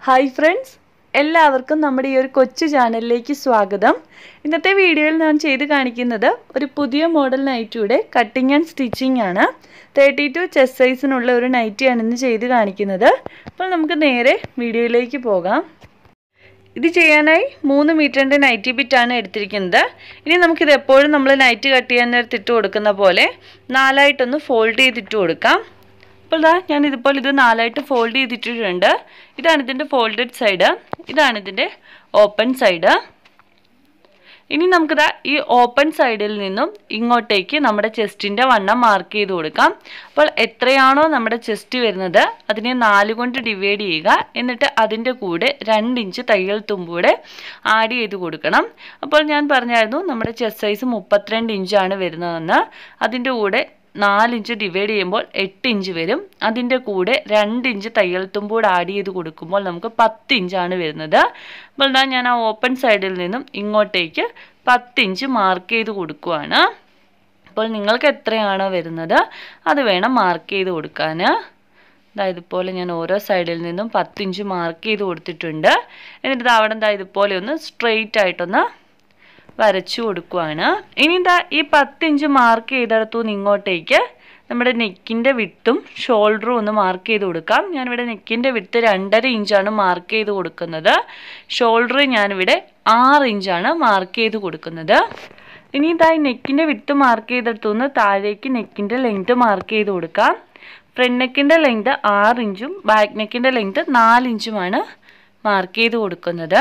Hi friends, എല്ലാവർക്കും നമ്മുടെ ഈ ഒരു കൊച്ചു ചാനലിലേക്ക് സ്വാഗതം. ഇന്നത്തെ വീഡിയോയിൽ ഞാൻ ചെയ്ത് കാണിക്കുന്നത് ഒരു പുതിയ മോഡൽ നൈറ്റിയുടെ കട്ടിങ് ആൻഡ് സ്റ്റിച്ചിങ് ആണ്. 32 ചെസ്റ്റ് സൈസിനുള്ള ഒരു നൈറ്റിയാണ് ഇന്ന് ചെയ്ത് കാണിക്കുന്നത്. അപ്പോൾ നമുക്ക് നേരെ വീഡിയോയിലേക്ക് പോകാം. ഇത് ചെയ്യാനായി 3 മീറ്ററിൻ്റെ നൈറ്റി ബിറ്റാണ് എടുത്തിരിക്കുന്നത്. ഇനി നമുക്കിത് എപ്പോഴും നമ്മൾ നൈറ്റ് കട്ട് ചെയ്യാൻ നേരത്ത് ഇട്ട് കൊടുക്കുന്ന പോലെ 4ആയിട്ടൊന്ന് ഫോൾഡ് ചെയ്തിട്ട് കൊടുക്കാം. അപ്പോൾ ഞാനിതിപ്പോൾ ഇത് 4ആയിട്ട് ഫോൾഡ് ചെയ്തിട്ടിട്ടുണ്ട്. ഇതാണ് ഇതിൻ്റെ ഫോൾഡഡ് സൈഡ്, ഇതാണ് ഇതിൻ്റെ ഓപ്പൺ സൈഡ്. ഇനി നമുക്കിതാ ഈ ഓപ്പൺ സൈഡിൽ നിന്നും ഇങ്ങോട്ടേക്ക് നമ്മുടെ ചെസ്റ്റിൻ്റെ വണ്ണം മാർക്ക് ചെയ്ത് കൊടുക്കാം. അപ്പോൾ എത്രയാണോ നമ്മുടെ ചെസ്റ്റ് വരുന്നത് അതിനെ 4 കൊണ്ട് ഡിവൈഡ് ചെയ്യുക. എന്നിട്ട് അതിൻ്റെ കൂടെ 2 ഇഞ്ച് തയ്യൽ തുമ്പൂടെ ആഡ് ചെയ്ത് കൊടുക്കണം. അപ്പോൾ ഞാൻ പറഞ്ഞായിരുന്നു നമ്മുടെ ചെസ്റ്റ് സൈസ് 32 ഇഞ്ചാണ് വരുന്നതെന്ന്. അതിൻ്റെ കൂടെ 4 ഇഞ്ച് ഡിവൈഡ് ചെയ്യുമ്പോൾ 8 ഇഞ്ച് വരും. അതിൻ്റെ കൂടെ 2 ഇഞ്ച് തയ്യൽ തുമ്പൂടെ ആഡ് ചെയ്ത് കൊടുക്കുമ്പോൾ നമുക്ക് 10 ഇഞ്ചാണ് വരുന്നത്. അപ്പോൾ ഞാൻ ആ ഓപ്പൺ സൈഡിൽ നിന്നും ഇങ്ങോട്ടേക്ക് 10 ഇഞ്ച് മാർക്ക് ചെയ്ത് കൊടുക്കുകയാണ്. അപ്പോൾ നിങ്ങൾക്ക് എത്രയാണോ വരുന്നത് അത് വേണം മാർക്ക് ചെയ്ത് കൊടുക്കാൻ. ഇതുപോലെ ഞാൻ ഓരോ സൈഡിൽ നിന്നും 10 ഇഞ്ച് മാർക്ക് ചെയ്ത് കൊടുത്തിട്ടുണ്ട്. എന്നിട്ട് അവിടെ ഇതുപോലെ ഒന്ന് സ്ട്രെയിറ്റ് ആയിട്ടൊന്ന് വരച്ചു കൊടുക്കുകയാണ്. ഇനി ഈ 10 ഇഞ്ച് മാർക്ക് ചെയ്തെടുത്തുനിന്ന് ഇങ്ങോട്ടേക്ക് നമ്മുടെ നെക്കിൻ്റെ വിട്ടും ഷോൾഡറും ഒന്ന് മാർക്ക് ചെയ്ത് കൊടുക്കാം. ഞാനിവിടെ നെക്കിൻ്റെ വിട്ട് 2.5 ഇഞ്ചാണ് മാർക്ക് ചെയ്ത് കൊടുക്കുന്നത്. ഷോൾഡർ ഞാനിവിടെ 6 ഇഞ്ചാണ് മാർക്ക് ചെയ്ത് കൊടുക്കുന്നത്. ഇനി ഈ നെക്കിൻ്റെ വിട്ട് മാർക്ക് ചെയ്തെടുത്തുനിന്ന് താഴേക്ക് നെക്കിൻ്റെ ലെങ്ത് മാർക്ക് ചെയ്ത് കൊടുക്കാം. ഫ്രണ്ട് നെക്കിൻ്റെ ലെങ്ത് 6 ഇഞ്ചും ബാക്ക് നെക്കിൻ്റെ ലെങ്ത് 4 ഇഞ്ചുമാണ് മാർക്ക് ചെയ്ത് കൊടുക്കുന്നത്.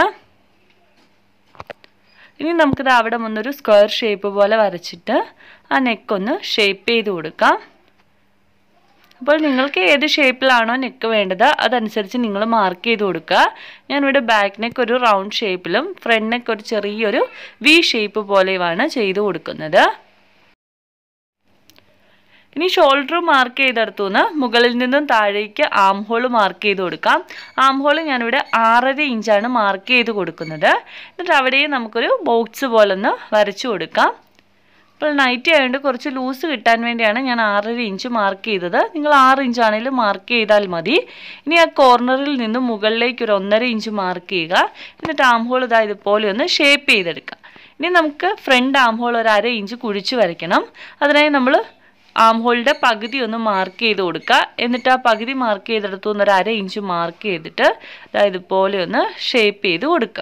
ഇനി നമുക്കിത് അവിടെ മുന്നൊരു സ്ക്വയർ ഷേപ്പ് പോലെ വരച്ചിട്ട് ആ നെക്കൊന്ന് ഷേപ്പ് ചെയ്ത് കൊടുക്കാം. അപ്പോൾ നിങ്ങൾക്ക് ഏത് ഷേപ്പിലാണോ നെക്ക് വേണ്ടത് അതനുസരിച്ച് നിങ്ങൾ മാർക്ക് ചെയ്ത് കൊടുക്കുക. ഞാനിവിടെ ബാക്ക് നെക്ക് ഒരു റൗണ്ട് ഷേപ്പിലും ഫ്രണ്ട് നെക്ക് ഒരു ചെറിയൊരു വി ഷേപ്പ് പോലെയുമാണ് ചെയ്ത് കൊടുക്കുന്നത്. ഇനി ഷോൾഡർ മാർക്ക് ചെയ്തെടുത്തുനിന്ന് മുകളിൽ നിന്നും താഴേക്ക് ആം ഹോൾ മാർക്ക് ചെയ്ത് കൊടുക്കാം. ആം ഹോൾ ഞാനിവിടെ 6.5 ഇഞ്ചാണ് മാർക്ക് ചെയ്ത് കൊടുക്കുന്നത്. എന്നിട്ട് അവിടെയും നമുക്കൊരു ബോക്സ് പോലെ ഒന്ന് വരച്ചു കൊടുക്കാം. അപ്പോൾ നൈറ്റി ആയതുകൊണ്ട് കുറച്ച് ലൂസ് കിട്ടാൻ വേണ്ടിയാണ് ഞാൻ 6.5 ഇഞ്ച് മാർക്ക് ചെയ്തത്. നിങ്ങൾ 6 ഇഞ്ചാണെങ്കിലും മാർക്ക് ചെയ്താൽ മതി. ഇനി ആ കോർണറിൽ നിന്നും മുകളിലേക്ക് ഒരു 1.5 ഇഞ്ച് മാർക്ക് ചെയ്യുക. എന്നിട്ട് ആം ഹോൾ ഇതുപോലെ ഒന്ന് ഷേപ്പ് ചെയ്തെടുക്കുക. ഇനി നമുക്ക് ഫ്രണ്ട് ആം ഹോൾ ഒരു 1/2 ഇഞ്ച് കുഴിച്ച് വരയ്ക്കണം. അതിനായി നമ്മൾ ആം ഹോളിൻ്റെ പകുതി ഒന്ന് മാർക്ക് ചെയ്ത് കൊടുക്കുക. എന്നിട്ട് ആ പകുതി മാർക്ക് ചെയ്തെടുത്തുനിന്ന് ഒരു 1/2 ഇഞ്ച് മാർക്ക് ചെയ്തിട്ട് ഇതുപോലെ ഒന്ന് ഷേപ്പ് ചെയ്ത് കൊടുക്കുക.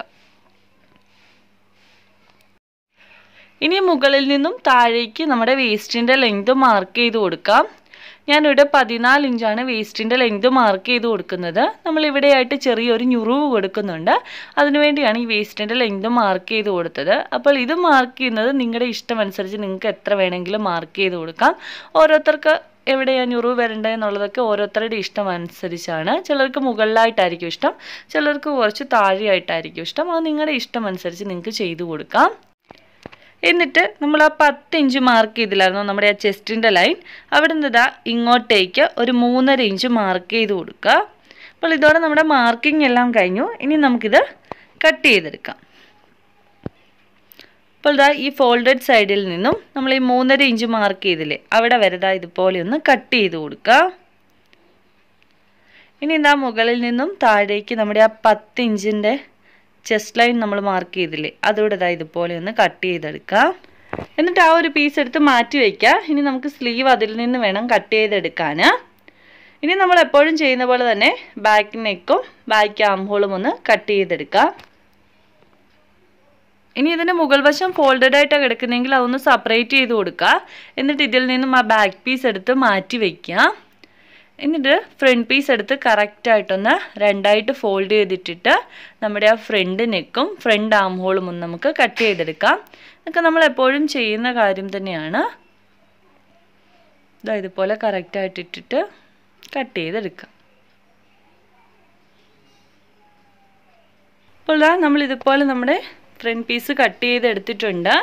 ഇനി മുകളിൽ നിന്നും താഴേക്ക് നമ്മുടെ വേസ്റ്റിൻ്റെ ലെങ്ത് മാർക്ക് ചെയ്ത് കൊടുക്കാം. ഞാനിവിടെ 14 ഇഞ്ചാണ് വേസ്റ്റിൻ്റെ ലെങ്ത് മാർക്ക് ചെയ്ത് കൊടുക്കുന്നത്. നമ്മളിവിടെയായിട്ട് ചെറിയൊരു ഞുറിവ് കൊടുക്കുന്നുണ്ട്. അതിനുവേണ്ടിയാണ് ഈ വേസ്റ്റിൻ്റെ ലെങ്ത് മാർക്ക് ചെയ്ത് കൊടുത്തത്. അപ്പോൾ ഇത് മാർക്ക് ചെയ്യുന്നത് നിങ്ങളുടെ ഇഷ്ടമനുസരിച്ച് നിങ്ങൾക്ക് എത്ര വേണമെങ്കിലും മാർക്ക് ചെയ്ത് കൊടുക്കാം. ഓരോരുത്തർക്ക് എവിടെയാണ് ഞുറിവ് വരേണ്ടതെന്നുള്ളതൊക്കെ ഓരോരുത്തരുടെ ഇഷ്ടം അനുസരിച്ചാണ്. ചിലർക്ക് മുകളിലായിട്ടായിരിക്കും ഇഷ്ടം, ചിലർക്ക് കുറച്ച് താഴെയായിട്ടായിരിക്കും ഇഷ്ടം. അത് നിങ്ങളുടെ ഇഷ്ടം അനുസരിച്ച് നിങ്ങൾക്ക് ചെയ്ത് കൊടുക്കാം. എന്നിട്ട് നമ്മൾ ആ 10 ഇഞ്ച് മാർക്ക് ചെയ്തില്ലായിരുന്നു നമ്മുടെ ആ ചെസ്റ്റിൻ്റെ ലൈൻ, അവിടെ നിന്ന് ഇങ്ങോട്ടേക്ക് ഒരു 3.5 ഇഞ്ച് മാർക്ക് ചെയ്ത് കൊടുക്കുക. അപ്പോൾ ഇതോടെ നമ്മുടെ മാർക്കിംഗ് എല്ലാം കഴിഞ്ഞു. ഇനി നമുക്കിത് കട്ട് ചെയ്തെടുക്കാം. അപ്പോൾ ഈ ഫോൾഡഡ് സൈഡിൽ നിന്നും നമ്മൾ ഈ 3.5 ഇഞ്ച് മാർക്ക് ചെയ്തില്ലേ അവിടെ വരെ ഇതുപോലെ ഒന്ന് കട്ട് ചെയ്ത് കൊടുക്കുക. ഇനി മുകളിൽ നിന്നും താഴേക്ക് നമ്മുടെ ആ 10 ഇഞ്ചിൻ്റെ ചെസ്റ്റ് ലൈൻ നമ്മൾ മാർക്ക് ചെയ്തില്ലേ അതോടെ ഇതുപോലെ ഒന്ന് കട്ട് ചെയ്തെടുക്കുക. എന്നിട്ട് ആ ഒരു പീസ് എടുത്ത് മാറ്റി വയ്ക്കുക. ഇനി നമുക്ക് സ്ലീവ് അതിൽ നിന്ന് വേണം കട്ട് ചെയ്തെടുക്കാൻ. ഇനി നമ്മൾ എപ്പോഴും ചെയ്യുന്ന പോലെ തന്നെ ബാക്ക് നെക്കും ബാക്ക് ആം ഹോളും ഒന്ന് കട്ട് ചെയ്തെടുക്കുക. ഇനി ഇതിൻ്റെ മുകൾ വശം ഫോൾഡഡ് ആയിട്ടാണ് കിടക്കുന്നതെങ്കിൽ അതൊന്ന് സെപ്പറേറ്റ് ചെയ്ത് കൊടുക്കുക. എന്നിട്ട് ഇതിൽ നിന്നും ആ ബാക്ക് പീസ് എടുത്ത് മാറ്റി വയ്ക്കുക. എന്നിട്ട് ഫ്രണ്ട് പീസ് എടുത്ത് കറക്റ്റായിട്ടൊന്ന് 2ആയിട്ട് ഫോൾഡ് ചെയ്തിട്ടിട്ട് നമ്മുടെ ആ ഫ്രണ്ട് നെക്കും ഫ്രണ്ട് ആം ഹോളും ഒന്ന് നമുക്ക് കട്ട് ചെയ്തെടുക്കാം. ഇതൊക്കെ നമ്മൾ എപ്പോഴും ചെയ്യുന്ന കാര്യം തന്നെയാണ്. ഇതുപോലെ കറക്റ്റായിട്ട് ഇട്ടിട്ട് കട്ട് ചെയ്തെടുക്കാം. അപ്പോൾ നമ്മളിതുപോലെ നമ്മുടെ ഫ്രണ്ട് പീസ് കട്ട് ചെയ്തെടുത്തിട്ടുണ്ട്.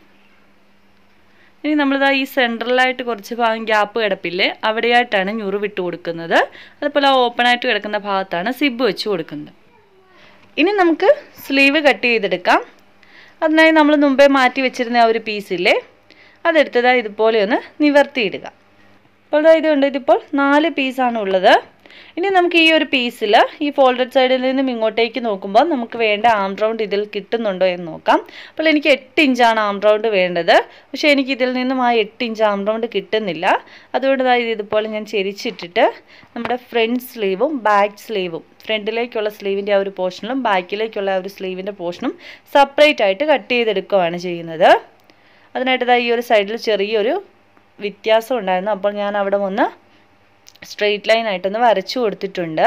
ഇനി നമ്മളിതാ ഈ സെൻട്രലായിട്ട് കുറച്ച് ഭാഗം ഗ്യാപ്പ് കിടപ്പില്ലേ അവിടെയായിട്ടാണ് ഞുറ് വിട്ട് കൊടുക്കുന്നത്. അതുപോലെ ഓപ്പണായിട്ട് കിടക്കുന്ന ഭാഗത്താണ് സിബ് വെച്ച് കൊടുക്കുന്നത്. ഇനി നമുക്ക് സ്ലീവ് കട്ട് ചെയ്തെടുക്കാം. അതിനായി നമ്മൾ മുമ്പേ മാറ്റി വെച്ചിരുന്ന ആ ഒരു പീസില്ലേ അതെടുത്തതായി ഇതുപോലെ ഒന്ന് നിവർത്തിയിടുക. അപ്പോൾ ഇതുകൊണ്ട് ഇതിപ്പോൾ 4 പീസാണ് ഉള്ളത്. ഇനി നമുക്ക് ഈ ഒരു പീസിൽ ഈ ഫോൾഡഡ് സൈഡിൽ നിന്നും ഇങ്ങോട്ടേക്ക് നോക്കുമ്പോൾ നമുക്ക് വേണ്ട ആം റൗണ്ട് ഇതിൽ കിട്ടുന്നുണ്ടോ എന്ന് നോക്കാം. അപ്പോൾ എനിക്ക് 8 ഇഞ്ചാണ് ആം റൗണ്ട് വേണ്ടത്. പക്ഷേ എനിക്ക് ഇതിൽ നിന്നും ആ 8 ഇഞ്ച് ആം റൗണ്ട് കിട്ടുന്നില്ല. അതുകൊണ്ട് ഇതുപോലെ ഞാൻ ചെരിച്ചിട്ടിട്ട് നമ്മുടെ ഫ്രണ്ട് സ്ലീവും ബാക്ക് സ്ലീവും ഫ്രണ്ടിലേക്കുള്ള സ്ലീവിൻ്റെ ആ ഒരു പോർഷനും ബാക്കിലേക്കുള്ള ആ ഒരു സ്ലീവിൻ്റെ പോർഷനും സെപ്പറേറ്റ് ആയിട്ട് കട്ട് ചെയ്തെടുക്കുകയാണ് ചെയ്യുന്നത്. അതിനായിട്ട് ഈ ഒരു സൈഡിൽ ചെറിയൊരു വ്യത്യാസം ഉണ്ടായിരുന്നു. അപ്പോൾ ഞാൻ അവിടെ ഒന്ന് സ്ട്രെയിറ്റ് ലൈൻ ആയിട്ടൊന്ന് വരച്ചു കൊടുത്തിട്ടുണ്ട്.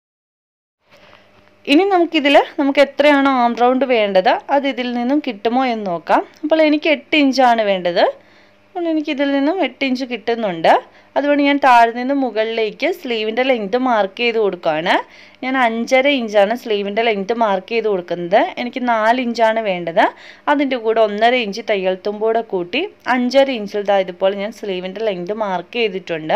ഇനി നമുക്ക് എത്രയാണോ ആം റൗണ്ട് വേണ്ടത് അത് ഇതിൽ നിന്നും കിട്ടുമോ എന്ന് നോക്കാം. അപ്പോൾ എനിക്ക് 8 ഇഞ്ചാണ് വേണ്ടത്. അപ്പോൾ എനിക്കിതിൽ നിന്നും 8 ഇഞ്ച് കിട്ടുന്നുണ്ട്. അതുകൊണ്ട് ഞാൻ താഴെ നിന്ന് മുകളിലേക്ക് സ്ലീവിൻ്റെ ലെങ്ത് മാർക്ക് ചെയ്ത് കൊടുക്കുകയാണ്. ഞാൻ 5.5 ഇഞ്ചാണ് സ്ലീവിൻ്റെ ലെങ്ത് മാർക്ക് ചെയ്ത് കൊടുക്കുന്നത്. എനിക്ക് 4 ഇഞ്ചാണ് വേണ്ടത്. അതിൻ്റെ കൂടെ 1.5 ഇഞ്ച് തയ്യൽ തുമ്പൂടെ കൂട്ടി 5.5 ഇഞ്ചിൽ ഇതുപോലെ ഞാൻ സ്ലീവിൻ്റെ ലെങ്ത് മാർക്ക് ചെയ്തിട്ടുണ്ട്.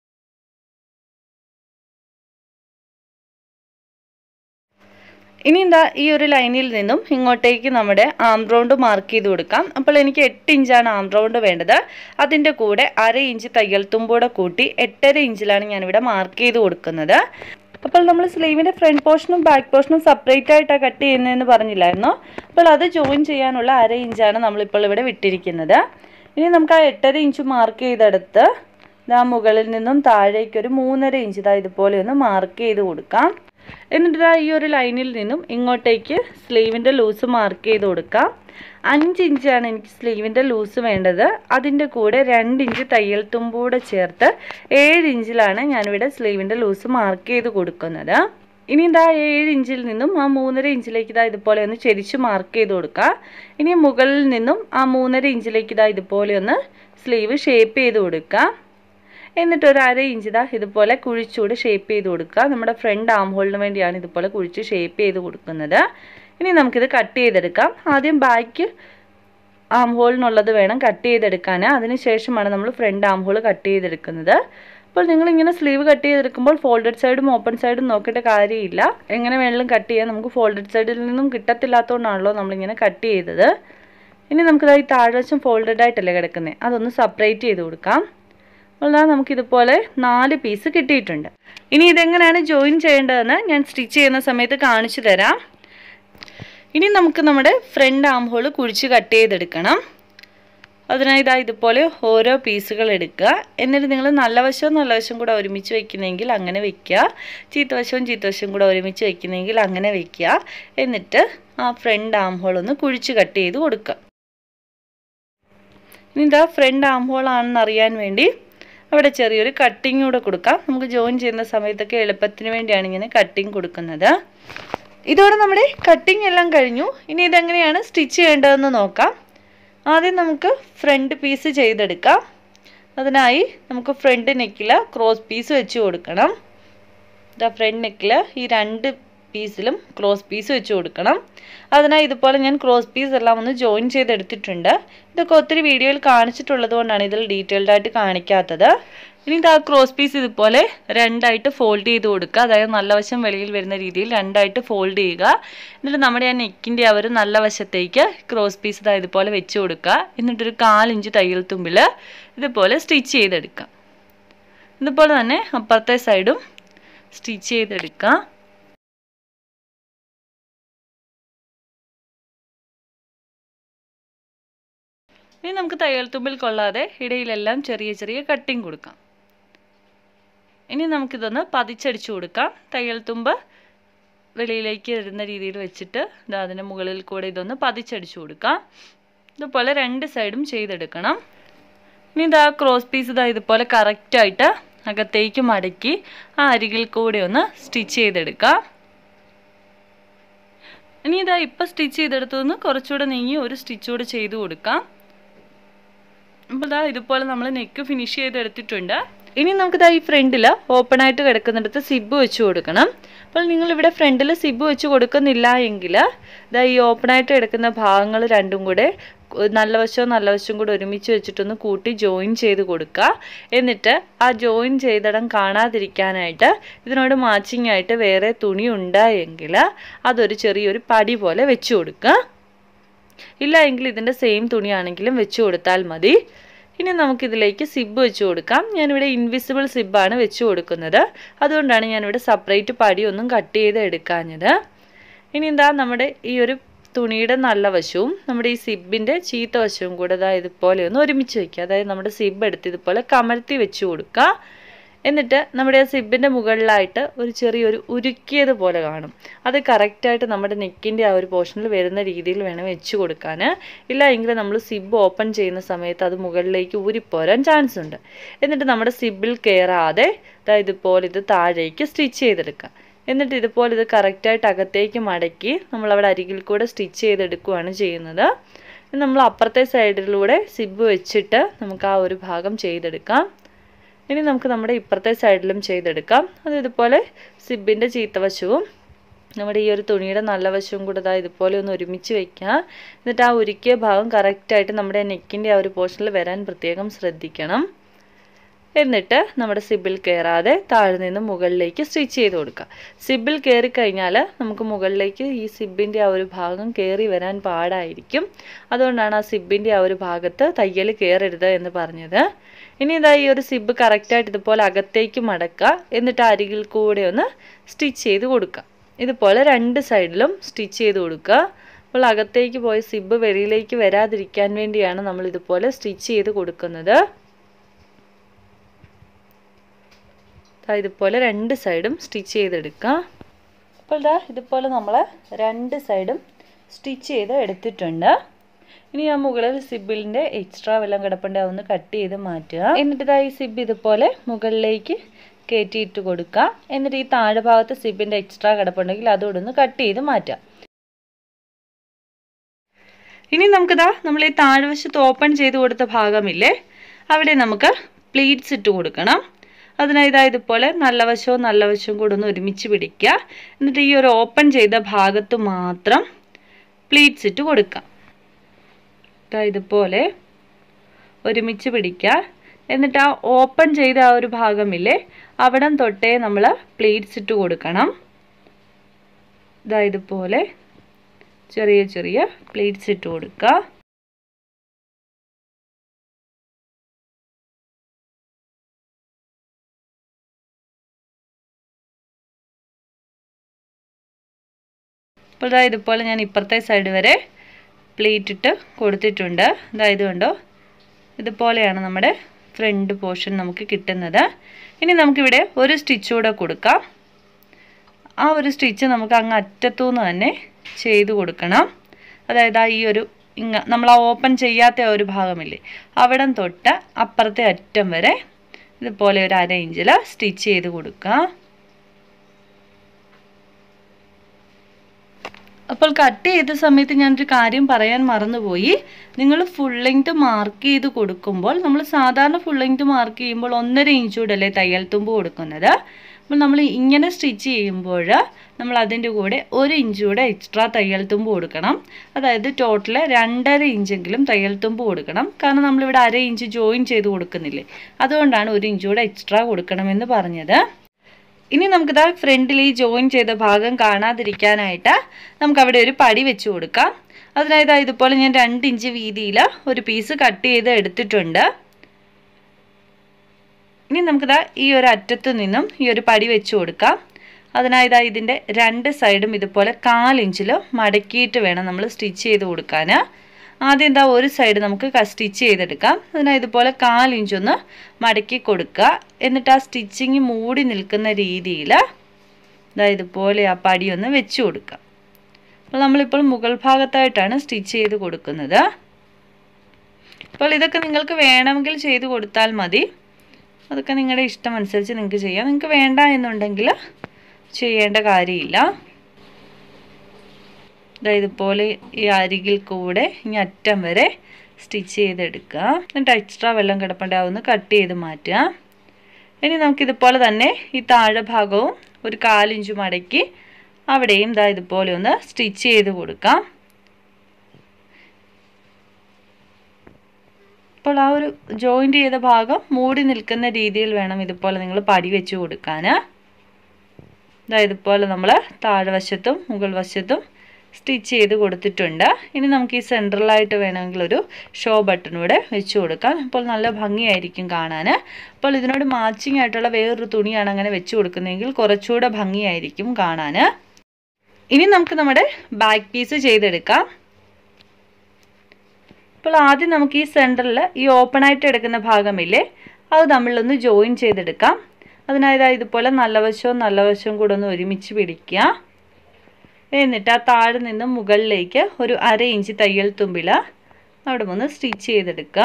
ഇനി ഈ ഒരു ലൈനിൽ നിന്നും ഇങ്ങോട്ടേക്ക് നമ്മുടെ ആം റൗണ്ട് മാർക്ക് ചെയ്ത് കൊടുക്കാം. അപ്പോൾ എനിക്ക് 8 ഇഞ്ചാണ് ആം റൗണ്ട് വേണ്ടത്. അതിൻ്റെ കൂടെ 1/2 ഇഞ്ച് തയ്യൽ തുമ്പൂടെ കൂട്ടി 8.5 ഇഞ്ചിലാണ് ഞാനിവിടെ മാർക്ക് ചെയ്ത് കൊടുക്കുന്നത്. അപ്പോൾ നമ്മൾ സ്ലീവിൻ്റെ ഫ്രണ്ട് പോർഷനും ബാക്ക് പോർഷനും സെപ്പറേറ്റ് ആയിട്ടാണ് കട്ട് ചെയ്യുന്നതെന്ന് പറഞ്ഞില്ലായിരുന്നോ? അപ്പോൾ അത് ജോയിൻ ചെയ്യാനുള്ള 1/2 ഇഞ്ചാണ് നമ്മളിപ്പോൾ ഇവിടെ വിട്ടിരിക്കുന്നത്. ഇനി നമുക്ക് ആ 8.5 ഇഞ്ച് മാർക്ക് ചെയ്തെടുത്ത് മുകളിൽ നിന്നും താഴേക്കൊരു 3.5 ഇഞ്ച് ഇതുപോലെ ഒന്ന് മാർക്ക് ചെയ്ത് കൊടുക്കാം. എന്നിട്ട് ഈ ഒരു ലൈനിൽ നിന്നും ഇങ്ങോട്ടേക്ക് സ്ലീവിൻ്റെ ലൂസ് മാർക്ക് ചെയ്ത് കൊടുക്കാം. 5 ഇഞ്ചാണ് എനിക്ക് സ്ലീവിൻ്റെ ലൂസ് വേണ്ടത്. അതിൻ്റെ കൂടെ 2 ഇഞ്ച് തയ്യൽ തുമ്പൂടെ ചേർത്ത് 7 ഇഞ്ചിലാണ് ഞാനിവിടെ സ്ലീവിൻ്റെ ലൂസ് മാർക്ക് ചെയ്ത് കൊടുക്കുന്നത്. ഇനി 7 ഇഞ്ചിൽ നിന്നും ആ 3.5 ഇഞ്ചിലേക്ക് ഇതുപോലെ ഒന്ന് ചെരിച്ച് മാർക്ക് ചെയ്ത് കൊടുക്കുക. ഇനി മുകളിൽ നിന്നും ആ 3.5 ഇഞ്ചിലേക്ക് ഇതുപോലെ ഒന്ന് സ്ലീവ് ഷേപ്പ് ചെയ്ത് കൊടുക്കുക. എന്നിട്ട് ഒരു 1/2 ഇഞ്ച് ഇതുപോലെ കുഴിച്ചുകൂടെ ഷേപ്പ് ചെയ്ത് കൊടുക്കുക. നമ്മുടെ ഫ്രണ്ട് ആം ഹോളിന് വേണ്ടിയാണ് ഇതുപോലെ കുഴിച്ച് ഷേപ്പ് ചെയ്ത് കൊടുക്കുന്നത്. ഇനി നമുക്കിത് കട്ട് ചെയ്തെടുക്കാം. ആദ്യം ബാക്ക് ആം ഹോളിനുള്ളത് വേണം കട്ട് ചെയ്തെടുക്കാൻ. അതിനുശേഷമാണ് നമ്മൾ ഫ്രണ്ട് ആം ഹോൾ കട്ട് ചെയ്തെടുക്കുന്നത്. അപ്പോൾ നിങ്ങളിങ്ങനെ സ്ലീവ് കട്ട് ചെയ്തെടുക്കുമ്പോൾ ഫോൾഡഡ് സൈഡും ഓപ്പൺ സൈഡും നോക്കേണ്ട കാര്യമില്ല. എങ്ങനെ വേണമെങ്കിലും കട്ട് ചെയ്യാം. നമുക്ക് ഫോൾഡഡ് സൈഡിൽ നിന്നും കിട്ടത്തില്ലാത്തതുകൊണ്ടാണല്ലോ നമ്മളിങ്ങനെ കട്ട് ചെയ്തത്. ഇനി നമുക്കിത് ഈ താഴ്വശം ഫോൾഡഡ് ആയിട്ടല്ലേ കിടക്കുന്നത്, അതൊന്ന് സെപ്പറേറ്റ് ചെയ്ത് കൊടുക്കാം. അപ്പോൾ നമുക്കിതുപോലെ 4 പീസ് കിട്ടിയിട്ടുണ്ട്. ഇനി ഇതെങ്ങനെയാണ് ജോയിൻ ചെയ്യേണ്ടതെന്ന് ഞാൻ സ്റ്റിച്ച് ചെയ്യുന്ന സമയത്ത് കാണിച്ചു തരാം. ഇനി നമുക്ക് നമ്മുടെ ഫ്രണ്ട് ആം ഹോൾ കുഴിച്ച് കട്ട് ചെയ്തെടുക്കണം. അതിനായി ഇതുപോലെ ഓരോ പീസുകൾ എടുക്കുക. എന്നിട്ട് നിങ്ങൾ നല്ല വശവും കൂടെ ഒരുമിച്ച് വയ്ക്കുന്നെങ്കിൽ അങ്ങനെ വയ്ക്കുക. ചീത്തവശവും കൂടെ ഒരുമിച്ച് വയ്ക്കുന്നെങ്കിൽ അങ്ങനെ വയ്ക്കുക. എന്നിട്ട് ആ ഫ്രണ്ട് ആം ഹോൾ ഒന്ന് കുഴിച്ച് കട്ട് ചെയ്ത് കൊടുക്കുക. ഇനി ഫ്രണ്ട് ആം ഹോൾ ആണെന്ന് അറിയാൻ വേണ്ടി അവിടെ ചെറിയൊരു കട്ടിങ് കൂടെ കൊടുക്കാം. നമുക്ക് ജോയിൻ ചെയ്യുന്ന സമയത്തൊക്കെ എളുപ്പത്തിന് വേണ്ടിയാണ് ഇങ്ങനെ കട്ടിങ് കൊടുക്കുന്നത്. ഇതോടെ നമ്മുടെ കട്ടിങ് എല്ലാം കഴിഞ്ഞു. ഇനി ഇതെങ്ങനെയാണ് സ്റ്റിച്ച് ചെയ്യേണ്ടതെന്ന് നോക്കാം. ആദ്യം നമുക്ക് ഫ്രണ്ട് പീസ് ചെയ്തെടുക്കാം. അതിനായി നമുക്ക് ഫ്രണ്ട് നെക്കിൽ ക്രോസ് പീസ് വെച്ച് കൊടുക്കണം. ഫ്രണ്ട് നെക്കിൽ ഈ 2 പീസിലും ക്രോസ് പീസ് വെച്ച് കൊടുക്കണം. അതിനായി ഇതുപോലെ ഞാൻ ക്രോസ് പീസ് എല്ലാം ഒന്ന് ജോയിൻ ചെയ്തെടുത്തിട്ടുണ്ട്. ഇതൊക്കെ ഒത്തിരി വീഡിയോയിൽ കാണിച്ചിട്ടുള്ളത് കൊണ്ടാണ് ഇതിൽ ഡീറ്റെയിൽഡ് ആയിട്ട് കാണിക്കാത്തത്. ഇനി ആ ക്രോസ് പീസ് ഇതുപോലെ 2ആയിട്ട് ഫോൾഡ് ചെയ്ത് കൊടുക്കുക. അതായത് നല്ല വശം വെളിയിൽ വരുന്ന രീതിയിൽ 2ആയിട്ട് ഫോൾഡ് ചെയ്യുക. എന്നിട്ട് നമ്മുടെ ആ നെക്കിൻ്റെ ആ ഒരു നല്ല വശത്തേക്ക് ക്രോസ് പീസ് ഇതുപോലെ വെച്ച് കൊടുക്കുക. എന്നിട്ടൊരു 1/4 ഇഞ്ച് തയ്യൽ തുമ്പിൽ ഇതുപോലെ സ്റ്റിച്ച് ചെയ്തെടുക്കുക. ഇതുപോലെ തന്നെ അപ്പുറത്തെ സൈഡും സ്റ്റിച്ച് ചെയ്തെടുക്കുക. ഇനി നമുക്ക് തയ്യൽ തുമ്പിൽ കൊള്ളാതെ ഇടയിലെല്ലാം ചെറിയ ചെറിയ കട്ടിങ് കൊടുക്കാം. ഇനി നമുക്കിതൊന്ന് പതിച്ചടിച്ചു കൊടുക്കാം. തയ്യൽ തുമ്പ് വെളിയിലേക്ക് വരുന്ന രീതിയിൽ വെച്ചിട്ട് അതിന് മുകളിൽ കൂടെ ഇതൊന്ന് പതിച്ചടിച്ചു കൊടുക്കാം. ഇതുപോലെ 2 സൈഡും ചെയ്തെടുക്കണം. ഇനി ക്രോസ് പീസ് ഇതുപോലെ കറക്റ്റായിട്ട് അകത്തേക്ക് മടക്കി ആ അരികിൽ കൂടെ ഒന്ന് സ്റ്റിച്ച് ചെയ്തെടുക്കാം. ഇനി ഇപ്പോൾ സ്റ്റിച്ച് ചെയ്തെടുത്തുനിന്ന് കുറച്ചുകൂടെ നീങ്ങി ഒരു സ്റ്റിച്ച് കൂടെ ചെയ്ത് കൊടുക്കാം. അപ്പോൾ ഇതുപോലെ നമ്മൾ നെക്ക് ഫിനിഷ് ചെയ്തെടുത്തിട്ടുണ്ട്. ഇനി നമുക്ക് ഈ ഫ്രണ്ടിൽ ഓപ്പൺ ആയിട്ട് കിടക്കുന്നിടത്ത് സിബ് വെച്ച് കൊടുക്കണം. അപ്പോൾ നിങ്ങളിവിടെ ഫ്രണ്ടിൽ സിബ് വെച്ച് കൊടുക്കുന്നില്ല എങ്കിൽ ഈ ഓപ്പൺ ആയിട്ട് കിടക്കുന്ന ഭാഗങ്ങൾ രണ്ടും കൂടെ നല്ല വശവും കൂടെ ഒരുമിച്ച് വെച്ചിട്ടൊന്ന് കൂട്ടി ജോയിൻ ചെയ്ത് കൊടുക്കുക. എന്നിട്ട് ആ ജോയിൻ ചെയ്തിടം കാണാതിരിക്കാനായിട്ട് ഇതിനോട് മാച്ചിങ് ആയിട്ട് വേറെ തുണി ഉണ്ടായെങ്കിൽ അതൊരു ചെറിയൊരു പടി പോലെ വെച്ച് കൊടുക്കുക. ഇല്ല എങ്കിൽ ഇതിൻ്റെ സെയിം തുണിയാണെങ്കിലും വെച്ച് കൊടുത്താൽ മതി. ഇനി നമുക്കിതിലേക്ക് സിബ് വെച്ച് കൊടുക്കാം. ഞാനിവിടെ ഇൻവിസിബിൾ സിബാണ് വെച്ച് കൊടുക്കുന്നത്. അതുകൊണ്ടാണ് ഞാനിവിടെ സെപ്പറേറ്റ് പടിയൊന്നും കട്ട് ചെയ്ത് എടുക്കാഞ്ഞത്. ഇനി എന്താ നമ്മുടെ ഈ ഒരു തുണിയുടെ നല്ല വശവും നമ്മുടെ ഈ സിബിൻ്റെ ചീത്ത വശവും കൂടെ ഇതുപോലെ ഒന്ന് ഒരുമിച്ച് വയ്ക്കുക. അതായത് നമ്മുടെ സിബ് എടുത്ത് ഇതുപോലെ കമഴ്ത്തി വെച്ച് കൊടുക്കുക. എന്നിട്ട് നമ്മുടെ ആ സിബിൻ്റെ മുകളിലായിട്ട് ഒരു ചെറിയൊരു ഉരുക്കിയത് പോലെ കാണും. അത് കറക്റ്റായിട്ട് നമ്മുടെ നെക്കിൻ്റെ ആ ഒരു പോർഷനിൽ വരുന്ന രീതിയിൽ വേണം വെച്ച് കൊടുക്കാൻ. ഇല്ല എങ്കിൽ നമ്മൾ സിബ് ഓപ്പൺ ചെയ്യുന്ന സമയത്ത് അത് മുകളിലേക്ക് ഊരിപ്പോരാൻ ചാൻസ് ഉണ്ട്. എന്നിട്ട് നമ്മുടെ സിബിൽ കയറാതെ ഇതുപോലെ ഇത് താഴേക്ക് സ്റ്റിച്ച് ചെയ്തെടുക്കുക. എന്നിട്ട് ഇതുപോലെ ഇത് കറക്റ്റായിട്ട് അകത്തേക്ക് മടക്കി നമ്മളവിടെ അരികിൽ കൂടെ സ്റ്റിച്ച് ചെയ്തെടുക്കുകയാണ് ചെയ്യുന്നത്. നമ്മൾ അപ്പുറത്തെ സൈഡിലൂടെ സിബ് വെച്ചിട്ട് നമുക്ക് ആ ഒരു ഭാഗം ചെയ്തെടുക്കാം. ഇനി നമുക്ക് നമ്മുടെ ഇപ്പുറത്തെ സൈഡിലും ചെയ്തെടുക്കാം. അത് ഇതുപോലെ സിബിൻ്റെ ചീത്തവശവും നമ്മുടെ ഈ ഒരു തുണിയുടെ നല്ല വശവും കൂടെ ഇതുപോലെ ഒന്ന് ഒരുമിച്ച് വയ്ക്കുക. എന്നിട്ട് ആ ഉരുക്കിയ ഭാഗം കറക്റ്റായിട്ട് നമ്മുടെ നെക്കിൻ്റെ ആ ഒരു പോർഷനിൽ വരാൻ പ്രത്യേകം ശ്രദ്ധിക്കണം. എന്നിട്ട് നമ്മുടെ സിബിൽ കയറാതെ താഴെ നിന്ന് മുകളിലേക്ക് സ്റ്റിച്ച് ചെയ്ത് കൊടുക്കുക. സിബിൽ കയറി കഴിഞ്ഞാൽ നമുക്ക് മുകളിലേക്ക് ഈ സിബിൻ്റെ ആ ഒരു ഭാഗം കയറി വരാൻ പാടായിരിക്കും. അതുകൊണ്ടാണ് ആ സിബിൻ്റെ ആ ഒരു ഭാഗത്ത് തയ്യൽ കയറരുത് എന്ന് പറഞ്ഞത്. ഇനി ഈ ഒരു സിബ് കറക്റ്റായിട്ട് ഇതുപോലെ അകത്തേക്ക് മടക്കുക. എന്നിട്ട് അരികിൽ കൂടെ ഒന്ന് സ്റ്റിച്ച് ചെയ്ത് കൊടുക്കുക. ഇതുപോലെ രണ്ട് സൈഡിലും സ്റ്റിച്ച് ചെയ്ത് കൊടുക്കുക. അപ്പോൾ അകത്തേക്ക് പോയ സിബ് വെളിയിലേക്ക് വരാതിരിക്കാൻ വേണ്ടിയാണ് നമ്മൾ ഇതുപോലെ സ്റ്റിച്ച് ചെയ്ത് കൊടുക്കുന്നത്. ഇതുപോലെ രണ്ട് സൈഡും സ്റ്റിച്ച് ചെയ്തെടുക്കുക. അപ്പോൾ ഇതുപോലെ നമ്മൾ രണ്ട് സൈഡും സ്റ്റിച്ച് ചെയ്ത് എടുത്തിട്ടുണ്ട്. ഇനി ആ മുകളിൽ സിബിലിൻ്റെ എക്സ്ട്രാ വല്ലതും കിടപ്പുണ്ട് അതൊന്ന് കട്ട് ചെയ്ത് മാറ്റുക. എന്നിട്ട് ഈ സിബ് ഇതുപോലെ മുകളിലേക്ക് കയറ്റിയിട്ട് കൊടുക്കുക. എന്നിട്ട് ഈ താഴെ ഭാഗത്ത് സിബിൻ്റെ എക്സ്ട്രാ കിടപ്പുണ്ടെങ്കിൽ അതോടെ ഒന്ന് കട്ട് ചെയ്ത് മാറ്റുക. ഇനി നമ്മൾ ഈ താഴ്വശത്ത് ഓപ്പൺ ചെയ്ത് കൊടുത്ത ഭാഗമില്ലേ, അവിടെ നമുക്ക് പ്ലീറ്റ്സ് ഇട്ട് കൊടുക്കണം. അതിനായി ഇതുപോലെ നല്ല വശവും കൂടെ ഒന്ന് ഒരുമിച്ച് പിടിക്കുക. എന്നിട്ട് ഈ ഒരു ഓപ്പൺ ചെയ്ത ഭാഗത്ത് മാത്രം പ്ലീറ്റ്സ് ഇട്ട് കൊടുക്കുക. ഇതുപോലെ ഒരുമിച്ച് പിടിക്കുക. എന്നിട്ട് ആ ഓപ്പൺ ചെയ്ത ആ ഒരു ഭാഗമില്ലേ, അവിടം തൊട്ടേ നമ്മൾ പ്ലീറ്റ്സ് ഇട്ട് കൊടുക്കണം. ഇതുപോലെ ചെറിയ ചെറിയ പ്ലീറ്റ്സ് ഇട്ട് കൊടുക്കുക. അപ്പോൾ ഇതുപോലെ ഞാൻ ഇപ്പുറത്തെ സൈഡ് വരെ പ്ലീറ്റ് ഇട്ട് കൊടുത്തിട്ടുണ്ട്. ഇത് കണ്ടോ, ഇതുപോലെയാണ് നമ്മുടെ ഫ്രണ്ട് പോർഷൻ നമുക്ക് കിട്ടുന്നത്. ഇനി നമുക്കിവിടെ ഒരു സ്റ്റിച്ച് കൂടെ കൊടുക്കാം. ആ ഒരു സ്റ്റിച്ച് നമുക്ക് അങ്ങ് അറ്റത്തുനിന്ന് തന്നെ ചെയ്ത് കൊടുക്കണം. അതായത് ഈ ഒരു നമ്മൾ ആ ഓപ്പൺ ചെയ്യാത്ത ഒരു ഭാഗമില്ലേ, അവിടം തൊട്ട് അപ്പുറത്തെ അറ്റം വരെ ഇതുപോലെ ഒരു 1/2 ഇഞ്ചിൽ സ്റ്റിച്ച് ചെയ്ത് കൊടുക്കുക. അപ്പോൾ കട്ട് ചെയ്ത സമയത്ത് ഞാനൊരു കാര്യം പറയാൻ മറന്നുപോയി. നിങ്ങൾ ഫുൾ ലെങ്ത് മാർക്ക് ചെയ്ത് കൊടുക്കുമ്പോൾ, നമ്മൾ സാധാരണ ഫുൾ ലെങ്ത് മാർക്ക് ചെയ്യുമ്പോൾ 1.5 ഇഞ്ച് കൂടല്ലേ തയ്യൽ തുമ്പ് കൊടുക്കുന്നത്. അപ്പോൾ നമ്മൾ ഇങ്ങനെ സ്റ്റിച്ച് ചെയ്യുമ്പോൾ നമ്മൾ അതിൻ്റെ കൂടെ 1 ഇഞ്ച് കൂടെ എക്സ്ട്രാ തയ്യൽ തുമ്പ് കൊടുക്കണം. അതായത് ടോട്ടൽ 2.5 ഇഞ്ചെങ്കിലും തയ്യൽ തുമ്പ് കൊടുക്കണം. കാരണം നമ്മളിവിടെ 1/2 ഇഞ്ച് ജോയിൻ ചെയ്ത് കൊടുക്കുന്നില്ലേ, അതുകൊണ്ടാണ് 1 ഇഞ്ച് കൂടെ എക്സ്ട്രാ കൊടുക്കണമെന്ന് പറഞ്ഞത്. ഇനി നമുക്കിതാ ഫ്രണ്ടിൽ ഈ ജോയിൻ ചെയ്ത ഭാഗം കാണാതിരിക്കാനായിട്ട് നമുക്കവിടെ ഒരു പടി വെച്ച് കൊടുക്കാം. അതിനായത് ഇതുപോലെ ഞാൻ 2 ഇഞ്ച് വീതിയിൽ ഒരു പീസ് കട്ട് ചെയ്ത് എടുത്തിട്ടുണ്ട്. ഇനി നമുക്കിതാ ഈ ഒരു അറ്റത്തു നിന്നും ഈ ഒരു പടി വെച്ച് കൊടുക്കാം. അതിനായത് ഇതിൻ്റെ 2 സൈഡും ഇതുപോലെ 1/4 ഇഞ്ചിൽ മടക്കിയിട്ട് വേണം നമ്മൾ സ്റ്റിച്ച് ചെയ്ത് കൊടുക്കാൻ. ആദ്യം ഒരു സൈഡ് നമുക്ക് സ്റ്റിച്ച് ചെയ്തെടുക്കാം. അതിനായി ഇതുപോലെ 1/4 ഇഞ്ച് ഒന്ന് മടക്കി കൊടുക്കുക. എന്നിട്ട് ആ സ്റ്റിച്ചിങ് മൂടി നിൽക്കുന്ന രീതിയിൽ ഇതുപോലെ ആ പടി ഒന്ന് വെച്ച് കൊടുക്കുക. അപ്പോൾ നമ്മളിപ്പോൾ മുകൾ ഭാഗത്തായിട്ടാണ് സ്റ്റിച്ച് ചെയ്ത് കൊടുക്കുന്നത്. അപ്പോൾ ഇതൊക്കെ നിങ്ങൾക്ക് വേണമെങ്കിൽ ചെയ്ത് കൊടുത്താൽ മതി. അതൊക്കെ നിങ്ങളുടെ ഇഷ്ടം അനുസരിച്ച് നിങ്ങൾക്ക് ചെയ്യാം. നിങ്ങൾക്ക് വേണ്ട എന്നുണ്ടെങ്കിൽ ചെയ്യേണ്ട കാര്യമില്ല. ഇതുപോലെ ഈ അരികിൽ കൂടെ ഇനി അറ്റം വരെ സ്റ്റിച്ച് ചെയ്തെടുക്കുക. എന്നിട്ട് എക്സ്ട്രാ വെള്ളം കിടപ്പുണ്ടാവുന്ന കട്ട് ചെയ്ത് മാറ്റുക. ഇനി നമുക്കിതുപോലെ തന്നെ ഈ താഴെ ഭാഗവും ഒരു 1/4 ഇഞ്ച് മടക്കി അവിടെയും ഇതുപോലെ ഒന്ന് സ്റ്റിച്ച് ചെയ്ത് കൊടുക്കാം. അപ്പോൾ ആ ഒരു ജോയിൻ്റ് ചെയ്ത ഭാഗം മൂടി നിൽക്കുന്ന രീതിയിൽ വേണം ഇതുപോലെ നിങ്ങൾ പടി വെച്ച് കൊടുക്കാൻ. ഇതുപോലെ നമ്മൾ താഴെ വശത്തും മുകൾ വശത്തും സ്റ്റിച്ച് ചെയ്ത് കൊടുത്തിട്ടുണ്ട്. ഇനി നമുക്ക് ഈ സെൻട്രലായിട്ട് വേണമെങ്കിൽ ഒരു ഷോ ബട്ടൺ കൂടെ വെച്ച് കൊടുക്കാം. അപ്പോൾ നല്ല ഭംഗിയായിരിക്കും കാണാൻ. അപ്പോൾ ഇതിനോട് മാച്ചിങ് ആയിട്ടുള്ള വേറൊരു തുണിയാണ് അങ്ങനെ വെച്ച് കൊടുക്കുന്നതെങ്കിൽ കുറച്ചുകൂടെ ഭംഗിയായിരിക്കും കാണാൻ. ഇനി നമുക്ക് നമ്മുടെ ബാക്ക് പീസ് ചെയ്തെടുക്കാം. അപ്പോൾ ആദ്യം നമുക്ക് ഈ സെൻറ്ററിൽ ഈ ഓപ്പൺ ആയിട്ട് എടുക്കുന്ന ഭാഗമില്ലേ, അത് തമ്മിലൊന്ന് ജോയിൻ ചെയ്തെടുക്കാം. അതിനായത് ഇതുപോലെ നല്ല വശവും കൂടെ ഒന്ന് ഒരുമിച്ച് പിടിക്കുക. എന്നിട്ട് ആ താഴെ നിന്ന് മുകളിലേക്ക് ഒരു 1/2 ഇഞ്ച് തയ്യൽ തുമ്പിൽ അവിടെ ഒന്ന് സ്റ്റിച്ച് ചെയ്തെടുക്കുക.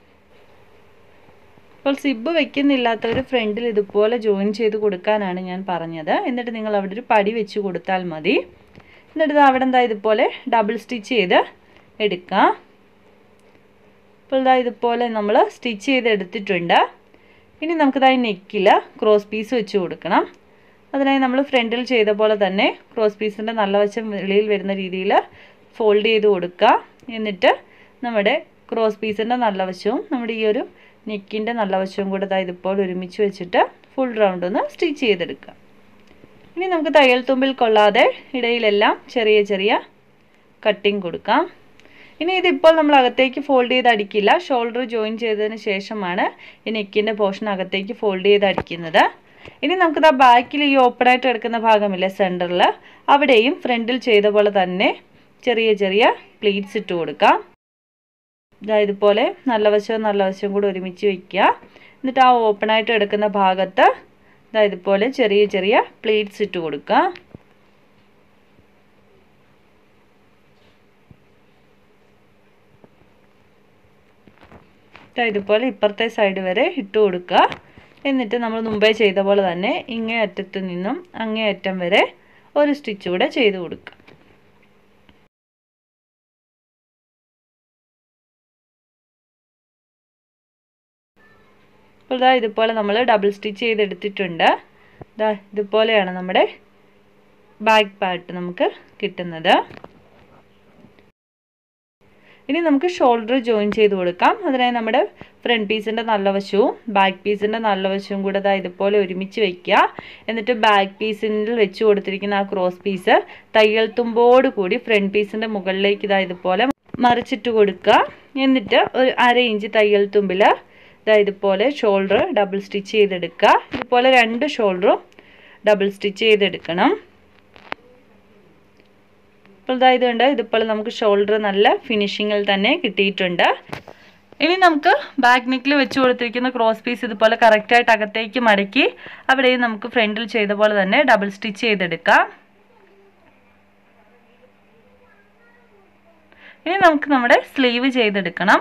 അപ്പോൾ സിബ് വെക്കുന്നില്ലാത്തവർ ഫ്രണ്ടിൽ ഇതുപോലെ ജോയിൻ ചെയ്ത് കൊടുക്കാനാണ് ഞാൻ പറഞ്ഞത്. എന്നിട്ട് നിങ്ങൾ അവിടെ ഒരു പടി വെച്ച് കൊടുത്താൽ മതി. എന്നിട്ട് അവിടെ ഇതുപോലെ ഡബിൾ സ്റ്റിച്ച് ചെയ്ത് എടുക്കുക. അപ്പോൾ ഇതുപോലെ നമ്മൾ സ്റ്റിച്ച് ചെയ്തെടുത്തിട്ടുണ്ട്. ഇനി നമുക്കിതായി നെക്കിൽ ക്രോസ് പീസ് വെച്ച് കൊടുക്കണം. അതിനായി നമ്മൾ ഫ്രണ്ടിൽ ചെയ്ത പോലെ തന്നെ ക്രോസ് പീസിൻ്റെ നല്ല വശം വെളിയിൽ വരുന്ന രീതിയിൽ ഫോൾഡ് ചെയ്ത് കൊടുക്കുക. എന്നിട്ട് നമ്മുടെ ക്രോസ് പീസിൻ്റെ നല്ല വശവും നമ്മുടെ ഈ ഒരു നെക്കിൻ്റെ നല്ല വശവും കൂടെ ഇതുപോലെ ഒരുമിച്ച് വെച്ചിട്ട് ഫുൾ റൗണ്ട് ഒന്ന് സ്റ്റിച്ച് ചെയ്തെടുക്കുക. ഇനി നമുക്ക് തയ്യൽ തുമ്പിൽ കൊള്ളാതെ ഇടയിലെല്ലാം ചെറിയ കട്ടിങ് കൊടുക്കാം. ഇനി ഇതിപ്പോൾ നമ്മൾ അകത്തേക്ക് ഫോൾഡ് ചെയ്ത് അടിക്കില്ല. ഷോൾഡർ ജോയിൻ ചെയ്തതിന് ശേഷമാണ് ഈ നെക്കിൻ്റെ പോർഷൻ അകത്തേക്ക് ഫോൾഡ് ചെയ്ത് അടിക്കുന്നത്. ഇനി നമുക്കിത് ബാക്കിൽ ഈ ഓപ്പൺ ആയിട്ട് കിടക്കുന്ന ഭാഗമില്ലേ സെൻറ്ററിൽ, അവിടെയും ഫ്രണ്ടിൽ ചെയ്ത പോലെ തന്നെ ചെറിയ പ്ലീറ്റ്സ് ഇട്ട് കൊടുക്കാം. ഇതുപോലെ നല്ല വശവും കൂടെ ഒരുമിച്ച് വയ്ക്കുക. എന്നിട്ട് ആ ഓപ്പൺ ആയിട്ട് കിടക്കുന്ന ഭാഗത്ത് ഇതുപോലെ ചെറിയ പ്ലീറ്റ്സ് ഇട്ട് കൊടുക്കുക. ഇതുപോലെ ഇപ്പുറത്തെ സൈഡ് വരെ ഇട്ട് കൊടുക്കുക. എന്നിട്ട് നമ്മൾ മുമ്പേ ചെയ്ത പോലെ തന്നെ ഇങ്ങേ അറ്റത്ത് നിന്നും അങ്ങേ അറ്റം വരെ ഒരു സ്റ്റിച്ച് കൂടെ ചെയ്ത് കൊടുക്കുക. അപ്പോൾ ഇതുപോലെ നമ്മൾ ഡബിൾ സ്റ്റിച്ച് ചെയ്തെടുത്തിട്ടുണ്ട്. ഇതുപോലെയാണ് നമ്മുടെ ബാക്ക് പാർട്ട് നമുക്ക് കിട്ടുന്നത്. ഇനി നമുക്ക് ഷോൾഡർ ജോയിൻ ചെയ്ത് കൊടുക്കാം. അതിനായി നമ്മുടെ ഫ്രണ്ട് പീസിൻ്റെ നല്ല വശവും ബാക്ക് പീസിൻ്റെ നല്ല വശവും കൂടെ ഇതുപോലെ ഒരുമിച്ച് വയ്ക്കുക. എന്നിട്ട് ബാക്ക് പീസിൽ വെച്ച് കൊടുത്തിരിക്കുന്ന ആ ക്രോസ് പീസ് തയ്യൽ തുമ്പോട് കൂടി ഫ്രണ്ട് പീസിൻ്റെ മുകളിലേക്ക് ഇതുപോലെ മറിച്ചിട്ട് കൊടുക്കുക. എന്നിട്ട് ഒരു 1/2 ഇഞ്ച് തയ്യൽ തുമ്പിൽ ഇതുപോലെ ഷോൾഡർ ഡബിൾ സ്റ്റിച്ച് ചെയ്തെടുക്കുക. ഇതുപോലെ 2 ഷോൾഡറും ഡബിൾ സ്റ്റിച്ച് ചെയ്തെടുക്കണം. അപ്പോൾ ഇതുപോലെ നമുക്ക് ഷോൾഡർ നല്ല ഫിനിഷിങ്ങിൽ തന്നെ കിട്ടിയിട്ടുണ്ട്. ഇനി നമുക്ക് ബാക്ക് നെക്കിൽ വെച്ച് കൊടുത്തിരിക്കുന്ന ക്രോസ് പീസ് ഇതുപോലെ കറക്റ്റായിട്ട് അകത്തേക്ക് മടക്കി അവിടെയും നമുക്ക് ഫ്രണ്ടിൽ ചെയ്ത പോലെ തന്നെ ഡബിൾ സ്റ്റിച്ച് ചെയ്തെടുക്കാം. ഇനി നമുക്ക് നമ്മുടെ സ്ലീവ് ചെയ്തെടുക്കണം.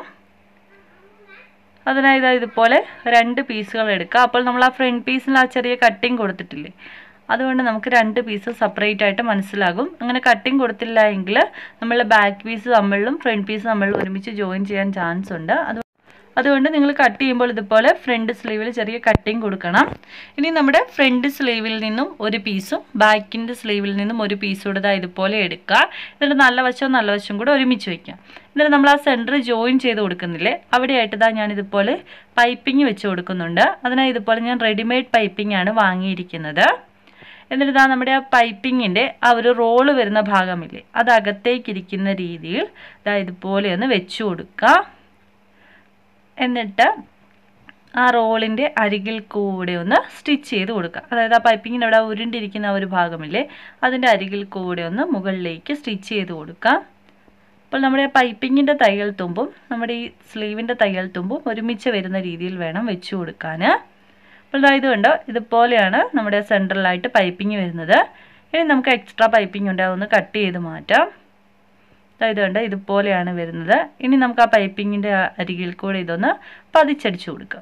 അതിനായി ഇതുപോലെ 2 പീസുകൾ എടുക്കുക. അപ്പോൾ നമ്മൾ ആ ഫ്രണ്ട് പീസിൽ ആ ചെറിയ കട്ടിങ് കൊടുത്തിട്ടില്ലേ, അതുകൊണ്ട് നമുക്ക് 2 പീസ് സെപ്പറേറ്റ് ആയിട്ട് മനസ്സിലാകും. അങ്ങനെ കട്ടിങ് കൊടുത്തില്ല എങ്കിൽ നമ്മൾ ബാക്ക് പീസ് തമ്മിലും ഫ്രണ്ട് പീസ് തമ്മിലും ഒരുമിച്ച് ജോയിൻ ചെയ്യാൻ ചാൻസ് ഉണ്ട്. അതുകൊണ്ട് നിങ്ങൾ കട്ട് ചെയ്യുമ്പോൾ ഇതുപോലെ ഫ്രണ്ട് സ്ലീവിൽ ചെറിയ കട്ടിങ് കൊടുക്കണം. ഇനി നമ്മുടെ ഫ്രണ്ട് സ്ലീവിൽ നിന്നും ഒരു പീസും ബാക്കിൻ്റെ സ്ലീവിൽ നിന്നും ഒരു പീസും കൂടെ ഇതുപോലെ എടുക്കുക. എന്നിട്ട് നല്ല വശവും കൂടെ ഒരുമിച്ച് വയ്ക്കുക. എന്നിട്ട് നമ്മൾ ആ സെൻറ്റർ ജോയിൻ ചെയ്ത് കൊടുക്കുന്നില്ലേ, അവിടെയായിട്ട് ഞാൻ ഇതുപോലെ പൈപ്പിംഗ് വെച്ച് കൊടുക്കുന്നുണ്ട്. അതിനായി ഇതുപോലെ ഞാൻ റെഡിമെയ്ഡ് പൈപ്പിംഗ് ആണ് വാങ്ങിയിരിക്കുന്നത്. എന്നിട്ട് നമ്മുടെ ആ പൈപ്പിങ്ങിൻ്റെ ആ ഒരു റോള് വരുന്ന ഭാഗമില്ലേ, അത് അകത്തേക്കിരിക്കുന്ന രീതിയിൽ ഇതുപോലെ ഒന്ന് വെച്ച് കൊടുക്കുക. എന്നിട്ട് ആ റോളിൻ്റെ അരികിൽ കൂടെ ഒന്ന് സ്റ്റിച്ച് ചെയ്ത് കൊടുക്കുക. അതായത് ആ പൈപ്പിങ്ങിൻ്റെ അവിടെ ഉരുണ്ടിരിക്കുന്ന ആ ഒരു ഭാഗമില്ലേ, അതിൻ്റെ അരികിൽ കൂടെ ഒന്ന് മുകളിലേക്ക് സ്റ്റിച്ച് ചെയ്ത് കൊടുക്കുക. അപ്പോൾ നമ്മുടെ പൈപ്പിങ്ങിൻ്റെ തയ്യൽ തുമ്പും നമ്മുടെ ഈ സ്ലീവിൻ്റെ തയ്യൽ തുമ്പും ഒരുമിച്ച് വരുന്ന രീതിയിൽ വേണം വെച്ച് കൊടുക്കാൻ. അപ്പോൾ ഇതുകൊണ്ട് ഇതുപോലെയാണ് നമ്മുടെ സെൻട്രലായിട്ട് പൈപ്പിംഗ് വരുന്നത്. ഇനി നമുക്ക് എക്സ്ട്രാ പൈപ്പിംഗ് ഉണ്ട്, അതൊന്ന് കട്ട് ചെയ്ത് മാറ്റാം. ഇതുകൊണ്ട് ഇതുപോലെയാണ് വരുന്നത്. ഇനി നമുക്ക് ആ പൈപ്പിങ്ങിൻ്റെ അരികിൽ കൂടെ ഇതൊന്ന് പതിച്ചടിച്ചു കൊടുക്കാം.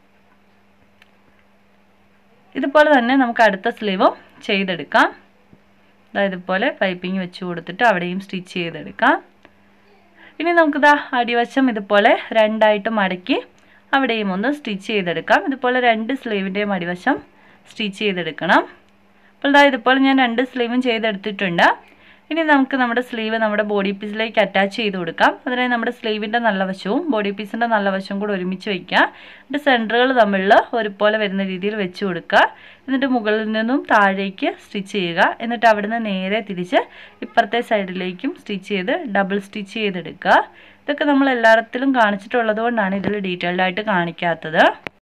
ഇതുപോലെ തന്നെ നമുക്ക് അടുത്ത സ്ലീവും ചെയ്തെടുക്കാം. ഇതുപോലെ പൈപ്പിംഗ് വെച്ച് കൊടുത്തിട്ട് അവിടെയും സ്റ്റിച്ച് ചെയ്തെടുക്കാം. ഇനി നമുക്കിതാ അടിവശം ഇതുപോലെ 2ആയിട്ട് മടക്കി അവിടെയും ഒന്ന് സ്റ്റിച്ച് ചെയ്തെടുക്കാം. ഇതുപോലെ 2 സ്ലീവിൻ്റെയും അടിവശം സ്റ്റിച്ച് ചെയ്തെടുക്കണം. അപ്പോൾ ഇതുപോലെ ഞാൻ 2 സ്ലീവും ചെയ്തെടുത്തിട്ടുണ്ട്. ഇനി നമുക്ക് നമ്മുടെ സ്ലീവ് നമ്മുടെ ബോഡി പീസിലേക്ക് അറ്റാച്ച് ചെയ്ത് കൊടുക്കാം. അതിനായി നമ്മുടെ സ്ലീവിൻ്റെ നല്ല വശവും ബോഡി പീസിൻ്റെ നല്ല വശവും കൂടെ ഒരുമിച്ച് വയ്ക്കുക. എന്നിട്ട് സെൻറ്ററുകൾ തമ്മിൽ ഒരുപോലെ വരുന്ന രീതിയിൽ വെച്ച് കൊടുക്കുക. എന്നിട്ട് മുകളിൽ നിന്നും താഴേക്ക് സ്റ്റിച്ച് ചെയ്യുക. എന്നിട്ട് അവിടുന്ന് നേരെ തിരിച്ച് ഇപ്പുറത്തെ സൈഡിലേക്കും സ്റ്റിച്ച് ചെയ്ത് ഡബിൾ സ്റ്റിച്ച് ചെയ്തെടുക്കുക. ഇതൊക്കെ നമ്മൾ എല്ലായിടത്തിലും കാണിച്ചിട്ടുള്ളത് കൊണ്ടാണ് ഇതിൽ ഡീറ്റെയിൽഡ് ആയിട്ട് കാണിക്കാത്തത്.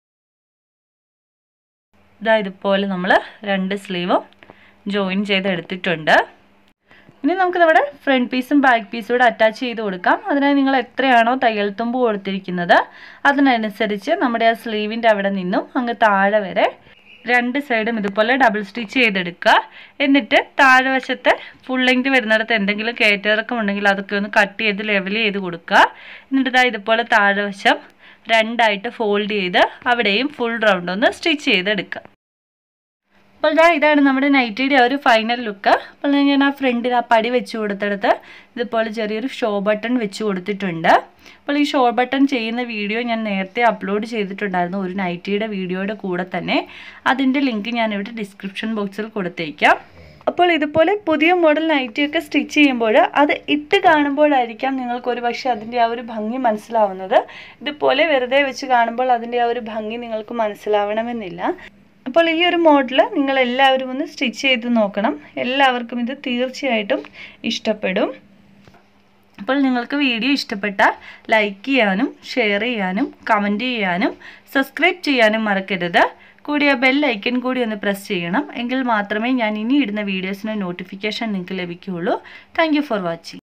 ഇതുപോലെ നമ്മൾ 2 സ്ലീവും ജോയിൻ ചെയ്തെടുത്തിട്ടുണ്ട്. ഇനി നമുക്ക് നമ്മുടെ ഫ്രണ്ട് പീസും ബാക്ക് പീസും കൂടെ അറ്റാച്ച് ചെയ്ത് കൊടുക്കാം. അതിനായി നിങ്ങൾ എത്രയാണോ തയ്യൽ തുമ്പ് കൊടുത്തിരിക്കുന്നത് അതിനനുസരിച്ച് നമ്മുടെ ആ സ്ലീവിൻ്റെ അവിടെ നിന്നും അങ്ങ് താഴെ വരെ 2 സൈഡും ഇതുപോലെ ഡബിൾ സ്റ്റിച്ച് ചെയ്തെടുക്കുക. എന്നിട്ട് താഴെ വശത്തെ ഫുൾ ലെങ്ത് വരുന്നിടത്ത് എന്തെങ്കിലും കയറ്റിറക്കം ഉണ്ടെങ്കിൽ അതൊക്കെ ഒന്ന് കട്ട് ചെയ്ത് ലെവൽ ചെയ്ത് കൊടുക്കുക. എന്നിട്ട് ഇതുപോലെ താഴെ വശം 2ആയിട്ട് ഫോൾഡ് ചെയ്ത് അവിടെയും ഫുൾ റൗണ്ട് ഒന്ന് സ്റ്റിച്ച് ചെയ്തെടുക്കുക. അപ്പോൾ ഇതാണ് നമ്മുടെ നൈറ്റിയുടെ ഒരു ഫൈനൽ ലുക്ക്. അപ്പോൾ ഞാൻ ആ ഫ്രണ്ടിൽ ആ പടി വെച്ച് കൊടുത്തെടുത്ത് ഇതുപോലെ ചെറിയൊരു ഷോ ബട്ടൺ വെച്ച് കൊടുത്തിട്ടുണ്ട്. അപ്പോൾ ഈ ഷോ ബട്ടൺ ചെയ്യുന്ന വീഡിയോ ഞാൻ നേരത്തെ അപ്ലോഡ് ചെയ്തിട്ടുണ്ടായിരുന്നു ഒരു നൈറ്റിയുടെ വീഡിയോയുടെ കൂടെ തന്നെ. അതിൻ്റെ ലിങ്ക് ഞാനിവിടെ ഡിസ്ക്രിപ്ഷൻ ബോക്സിൽ കൊടുത്തേക്കാം. അപ്പോൾ ഇതുപോലെ പുതിയ മോഡൽ നൈറ്റിയൊക്കെ സ്റ്റിച്ച് ചെയ്യുമ്പോൾ അത് ഇട്ട് കാണുമ്പോഴായിരിക്കാം നിങ്ങൾക്കൊരു പക്ഷേ അതിൻ്റെ ആ ഒരു ഭംഗി മനസ്സിലാവുന്നത്. ഇതുപോലെ വെറുതെ വെച്ച് കാണുമ്പോൾ അതിൻ്റെ ആ ഒരു ഭംഗി നിങ്ങൾക്ക് മനസ്സിലാവണമെന്നില്ല. അപ്പോൾ ഈ ഒരു മോഡൽ നിങ്ങൾ എല്ലാവരും ഒന്ന് സ്റ്റിച്ച് ചെയ്ത് നോക്കണം. എല്ലാവർക്കും ഇത് തീർച്ചയായിട്ടും ഇഷ്ടപ്പെടും. അപ്പോൾ നിങ്ങൾക്ക് വീഡിയോ ഇഷ്ടപ്പെട്ടാൽ ലൈക്ക് ചെയ്യാനും ഷെയർ ചെയ്യാനും കമൻറ്റ് ചെയ്യാനും സബ്സ്ക്രൈബ് ചെയ്യാനും മറക്കരുത്. കൂടി ആ ബെൽ ഐക്കൺ കൂടി ഒന്ന് പ്രസ് ചെയ്യണം. എങ്കിൽ മാത്രമേ ഞാൻ ഇനി ഇടുന്ന വീഡിയോസിൻ്റെ നോട്ടിഫിക്കേഷൻ നിങ്ങൾക്ക് ലഭിക്കുകയുള്ളൂ. Thank you for watching.